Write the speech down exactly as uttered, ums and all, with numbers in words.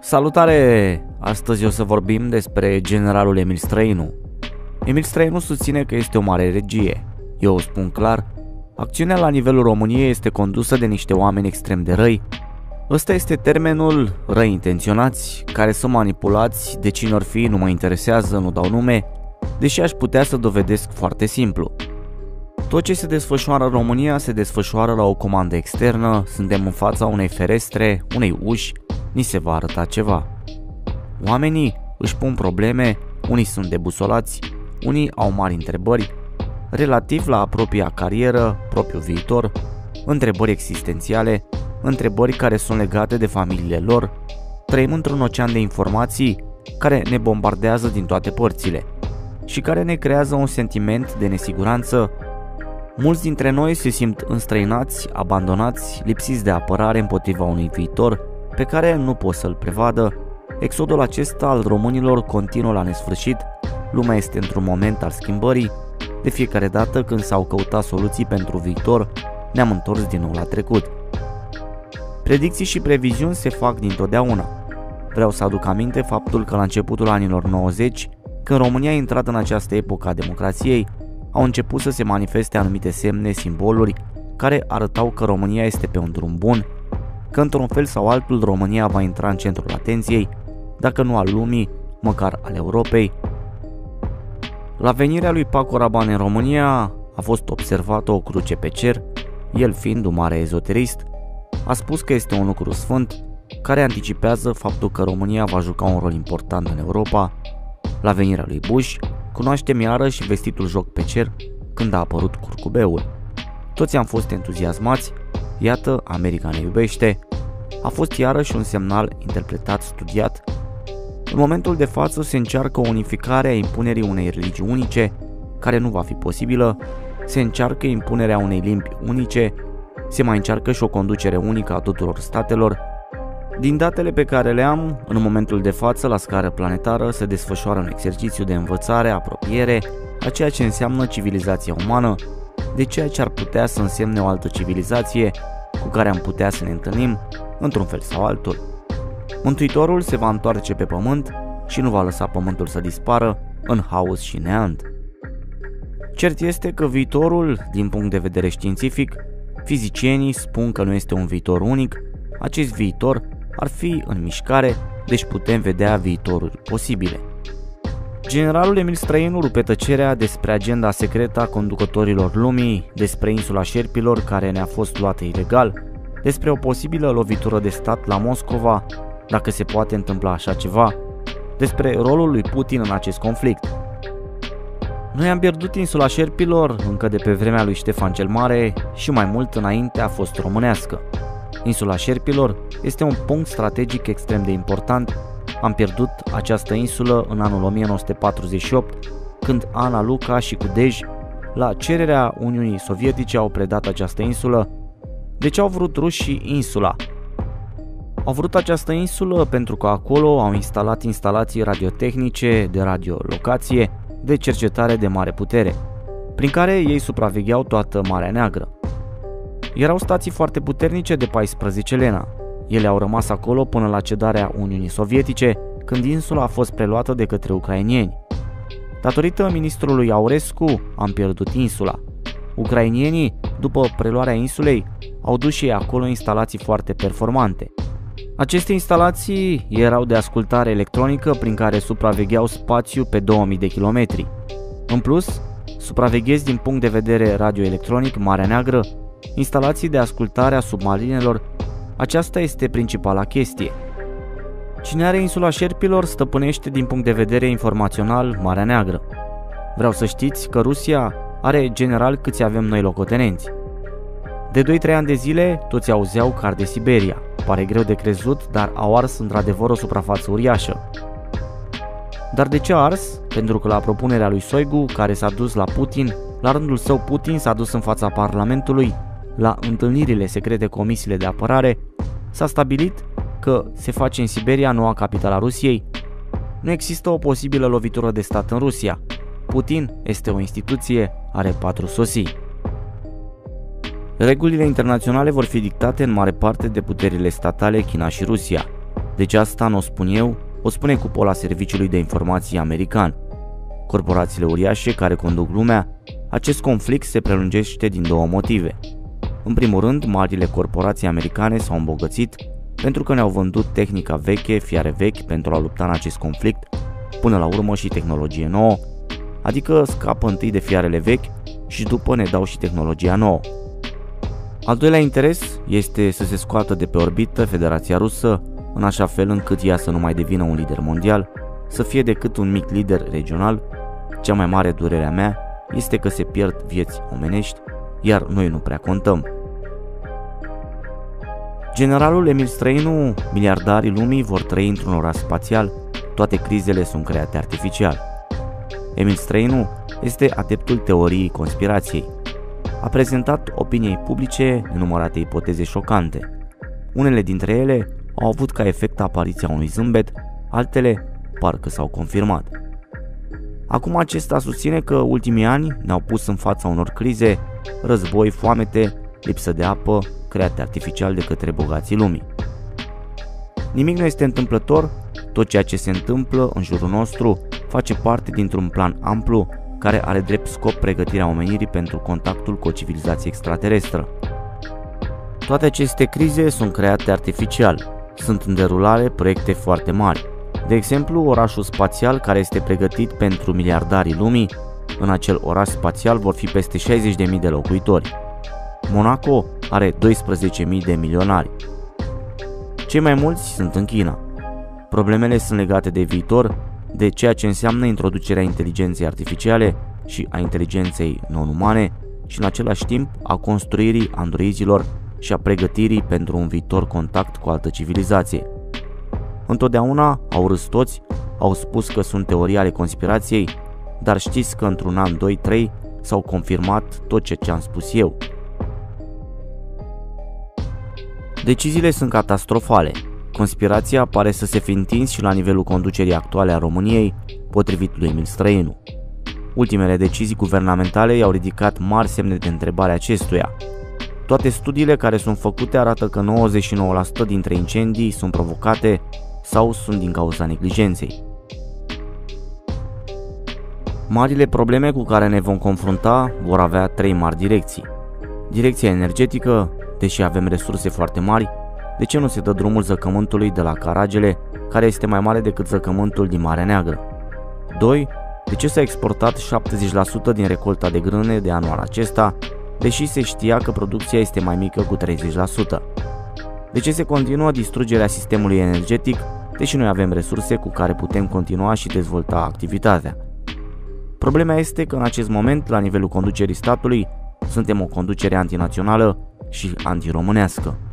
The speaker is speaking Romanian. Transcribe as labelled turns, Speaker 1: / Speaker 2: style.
Speaker 1: Salutare! Astăzi o să vorbim despre generalul Emil Străinu. Emil Străinu susține că este o mare regie. Eu o spun clar, acțiunea la nivelul României este condusă de niște oameni extrem de răi. Ăsta este termenul răi intenționați, care sunt manipulați, de cine or fi, nu mă interesează, nu dau nume, deși aș putea să dovedesc foarte simplu. Tot ce se desfășoară în România se desfășoară la o comandă externă, suntem în fața unei ferestre, unei uși, ni se va arăta ceva. Oamenii își pun probleme, unii sunt debusolați, unii au mari întrebări, relativ la propria carieră, propriul viitor, întrebări existențiale, întrebări care sunt legate de familiile lor. Trăim într-un ocean de informații care ne bombardează din toate părțile și care ne creează un sentiment de nesiguranță. Mulți dintre noi se simt înstrăinați, abandonați, lipsiți de apărare împotriva unui viitor pe care nu pot să-l prevadă. Exodul acesta al românilor continuă la nesfârșit, lumea este într-un moment al schimbării. De fiecare dată când s-au căutat soluții pentru viitor, ne-am întors din nou la trecut. Predicții și previziuni se fac dintotdeauna. Vreau să aduc aminte faptul că la începutul anilor nouăzeci, când România a intrat în această epocă a democrației, au început să se manifeste anumite semne, simboluri, care arătau că România este pe un drum bun, că într-un fel sau altul România va intra în centrul atenției, dacă nu al lumii, măcar al Europei. La venirea lui Paco Rabanne în România a fost observată o cruce pe cer, el fiind un mare ezoterist, a spus că este un lucru sfânt, care anticipează faptul că România va juca un rol important în Europa. La venirea lui Bush, cunoaștem iarăși vestitul joc pe cer când a apărut curcubeul. Toți am fost entuziasmați, iată, America ne iubește. A fost iarăși un semnal interpretat, studiat. În momentul de față se încearcă o unificare a impunerii unei religii unice, care nu va fi posibilă, se încearcă impunerea unei limbi unice, se mai încearcă și o conducere unică a tuturor statelor. Din datele pe care le am, în momentul de față, la scară planetară, se desfășoară un exercițiu de învățare, apropiere a ceea ce înseamnă civilizația umană, de ceea ce ar putea să însemne o altă civilizație cu care am putea să ne întâlnim, într-un fel sau altul. Mântuitorul se va întoarce pe pământ și nu va lăsa pământul să dispară în haos și neant. Cert este că viitorul, din punct de vedere științific, fizicienii spun că nu este un viitor unic, acest viitor ar fi în mișcare, deci putem vedea viitoruri posibile. Generalul Emil Străinu rupe tăcerea despre agenda secretă a conducătorilor lumii, despre insula șerpilor care ne-a fost luată ilegal, despre o posibilă lovitură de stat la Moscova, dacă se poate întâmpla așa ceva, despre rolul lui Putin în acest conflict. Noi am pierdut insula șerpilor încă de pe vremea lui Ștefan cel Mare și mai mult înainte a fost românească. Insula șerpilor este un punct strategic extrem de important. Am pierdut această insulă în anul o mie nouă sute patruzeci și opt, când Ana Luca și Kudej, la cererea Uniunii Sovietice, au predat această insulă. De ce au vrut rușii insula? Au vrut această insulă pentru că acolo au instalat instalații radiotehnice, de radiolocație, de cercetare de mare putere, prin care ei supravegheau toată Marea Neagră. Erau stații foarte puternice de paisprezece lena. Ele au rămas acolo până la cedarea Uniunii Sovietice, când insula a fost preluată de către ucrainieni. Datorită ministrului Aurescu am pierdut insula. Ucrainienii, după preluarea insulei, au dus și ei acolo instalații foarte performante. Aceste instalații erau de ascultare electronică prin care supravegheau spațiul pe două mii de kilometri. În plus, supraveghez din punct de vedere radioelectronic Marea Neagră, instalații de ascultare a submarinelor. Aceasta este principala chestie. Cine are insula șerpilor stăpânește din punct de vedere informațional Marea Neagră. Vreau să știți că Rusia are general câți avem noi locotenenți. De doi trei ani de zile toți auzeau că arde Siberia. Pare greu de crezut, dar au ars într-adevăr o suprafață uriașă. Dar de ce a ars? Pentru că la propunerea lui Șoigu, care s-a dus la Putin, la rândul său Putin s-a dus în fața Parlamentului, la întâlnirile secrete comisiile de apărare, s-a stabilit că se face în Siberia noua capitală a Rusiei. Nu există o posibilă lovitură de stat în Rusia. Putin este o instituție, are patru sosii. Regulile internaționale vor fi dictate în mare parte de puterile statale China și Rusia. Deci asta nu o spun eu, o spune cupola Serviciului de Informații american. Corporațiile uriașe care conduc lumea, acest conflict se prelungește din două motive. În primul rând, marile corporații americane s-au îmbogățit pentru că ne-au vândut tehnica veche, fiare vechi pentru a lupta în acest conflict, până la urmă și tehnologie nouă, adică scapă întâi de fiarele vechi și după ne dau și tehnologia nouă. Al doilea interes este să se scoată de pe orbită Federația Rusă, în așa fel încât ea să nu mai devină un lider mondial, să fie decât un mic lider regional. Cea mai mare durere a mea este că se pierd vieți omenești, iar noi nu prea contăm. Generalul Emil Străinu, miliardarii lumii vor trăi într-un oraș spațial, toate crizele sunt create artificial. Emil Străinu este adeptul teoriei conspirației. A prezentat opiniei publice nenumărate ipoteze șocante. Unele dintre ele au avut ca efect apariția unui zâmbet, altele parcă s-au confirmat. Acum acesta susține că ultimii ani ne-au pus în fața unor crize, război, foamete, lipsă de apă, create artificial de către bogații lumii. Nimic nu este întâmplător, tot ceea ce se întâmplă în jurul nostru face parte dintr-un plan amplu care are drept scop pregătirea omenirii pentru contactul cu o civilizație extraterestră. Toate aceste crize sunt create artificial, sunt în derulare proiecte foarte mari. De exemplu, orașul spațial care este pregătit pentru miliardarii lumii, în acel oraș spațial vor fi peste șaizeci de mii de locuitori. Monaco are doisprezece mii de milionari. Cei mai mulți sunt în China. Problemele sunt legate de viitor, de ceea ce înseamnă introducerea inteligenței artificiale și a inteligenței non-umane și în același timp a construirii androizilor și a pregătirii pentru un viitor contact cu altă civilizație. Întotdeauna au râs toți, au spus că sunt teorii ale conspirației, dar știți că într-un an, doi, trei s-au confirmat tot ce ce-am spus eu. Deciziile sunt catastrofale. Conspirația pare să se fi întins și la nivelul conducerii actuale a României, potrivit lui Emil Străinu. Ultimele decizii guvernamentale i-au ridicat mari semne de întrebare acestuia. Toate studiile care sunt făcute arată că nouăzeci și nouă la sută dintre incendii sunt provocate sau sunt din cauza neglijenței. Marile probleme cu care ne vom confrunta vor avea trei mari direcții. Direcția energetică, deși avem resurse foarte mari, de ce nu se dă drumul zăcământului de la Caragele, care este mai mare decât zăcământul din Marea Neagră? doi. De ce s-a exportat șaptezeci la sută din recolta de grâne de anul acesta, deși se știa că producția este mai mică cu treizeci la sută? De ce se continuă distrugerea sistemului energetic, deși noi avem resurse cu care putem continua și dezvolta activitatea? Problema este că în acest moment, la nivelul conducerii statului, suntem o conducere antinațională și antiromânească.